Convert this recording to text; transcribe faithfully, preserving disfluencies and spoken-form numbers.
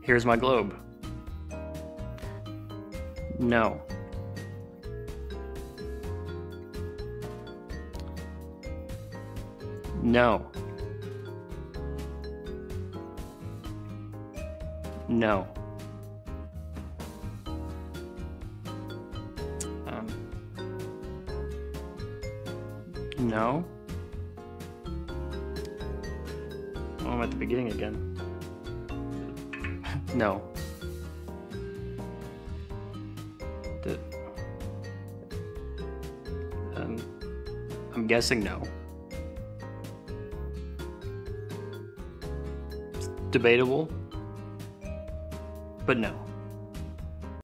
Here's my globe. No. No. No. Um, no. Oh, I'm at the beginning again. No. The, um, I'm guessing no. It's debatable, but no.